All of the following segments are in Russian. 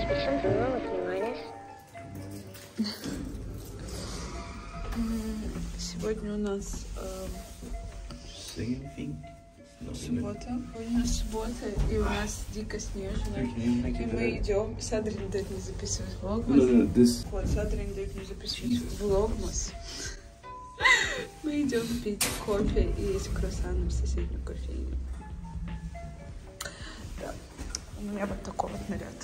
Сегодня у нас суббота. Сегодня у нас суббота, и у нас дико снежно. И мы идем. Садри не дает мне записывать влогмас. Вот, Садри не дает мне записывать влогмас. Мы идем пить кофе и есть круассаны в соседнюю кофейню. Да, у меня вот такой вот наряд.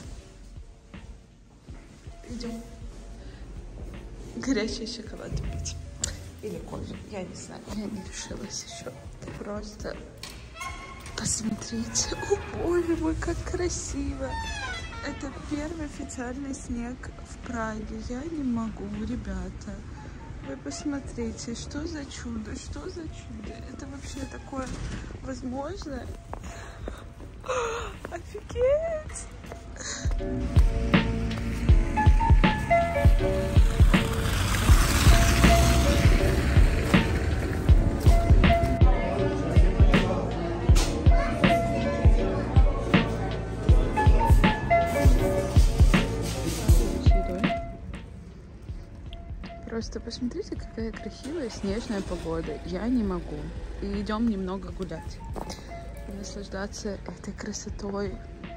Идем горячий шоколад пить. Или кофе, я не знаю, я не решилась еще. Просто посмотрите, о боже мой, как красиво. Это первый официальный снег в Праге. Я не могу, ребята. Вы посмотрите, что за чудо, что за чудо. Это вообще такое возможно? Офигеть! Просто посмотрите, какая красивая снежная погода. Я не могу. И идем немного гулять. И наслаждаться этой красотой.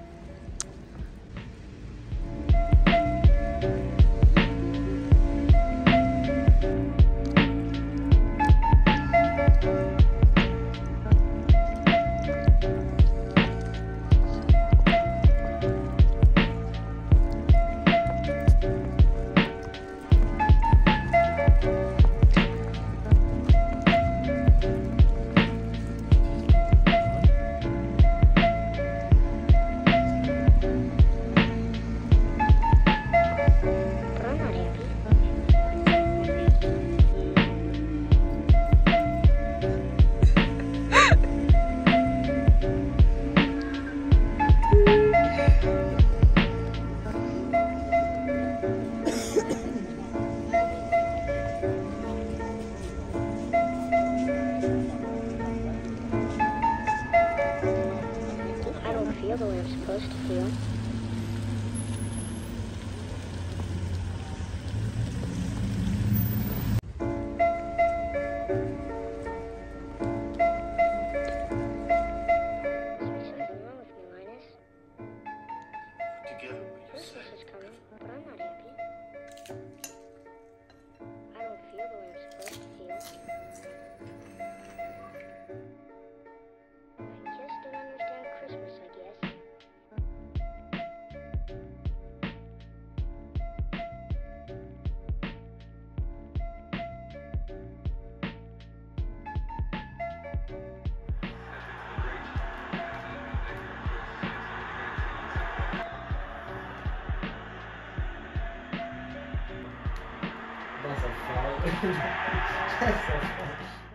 The way I'm supposed to feel. That's a fault. That's a fault.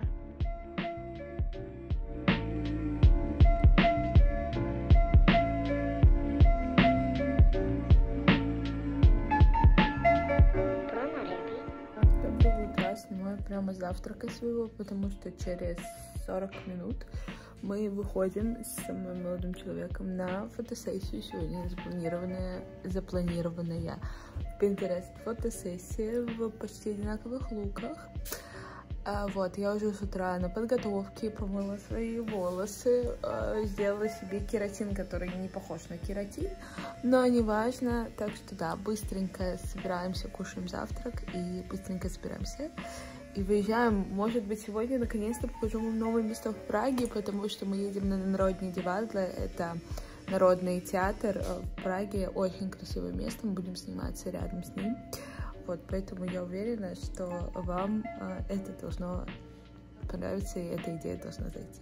Доброе утро, снимаю прямо с завтрака своего, потому что через 40 минут мы выходим с моим молодым человеком на фотосессию. Сегодня запланированная в Pinterest фотосессия в почти одинаковых луках. Вот, я уже с утра на подготовке помыла свои волосы, сделала себе кератин, который не похож на кератин, но не важно. Так что да, быстренько собираемся, кушаем завтрак и быстренько собираемся. И выезжаем, может быть, сегодня наконец-то покажу вам новое место в Праге, потому что мы едем на Народный Дивадла, это народный театр в Праге, очень красивое место, мы будем сниматься рядом с ним. Вот, поэтому я уверена, что вам это должно понравиться, и эта идея должна зайти.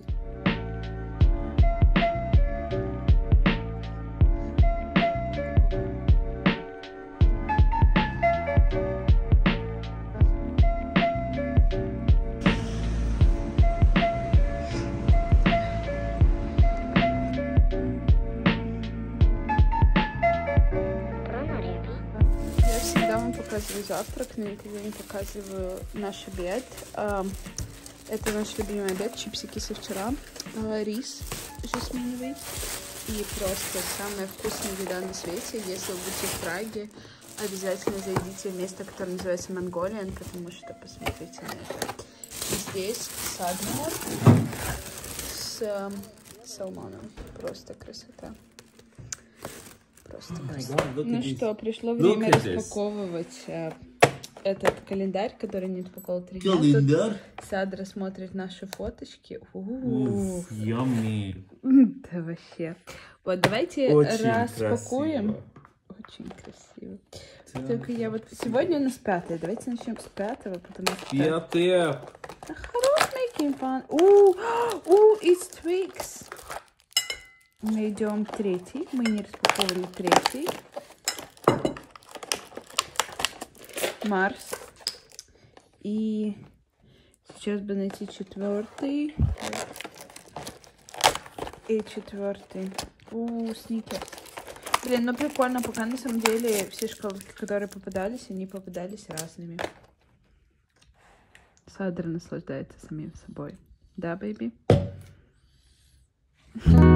Показываю завтрак, но никогда не показываю наш обед. Это наш любимый обед, чипсики со вчера, рис жасминовый, И просто самая вкусная еда на свете. Если вы будете в Праге, обязательно зайдите в место, которое называется Mongolian, потому что посмотрите на это. И здесь садмор с салмоном. Просто красота. Просто красота. Ну что, пришло время распаковывать этот календарь, который не отпаковал 3 дня. Календарь? Тут Садра смотрит наши фоточки. Уф, yummy. Да вообще. Вот, давайте Очень распакуем. красиво. Очень красиво. Только я вот... Сегодня у нас 5-е. Давайте начнем с 5-го, потому что... 5-е. Хорош making fun. It's Twix. Мы идем 3-й. Мы не распаковывали 3-й. Марс. И сейчас бы найти 4-й. И 4-й. Сникерс. Блин, ну прикольно, пока на самом деле все шоколадки, которые попадались, они попадались разными. Садра наслаждается самим собой. Да, бэйби?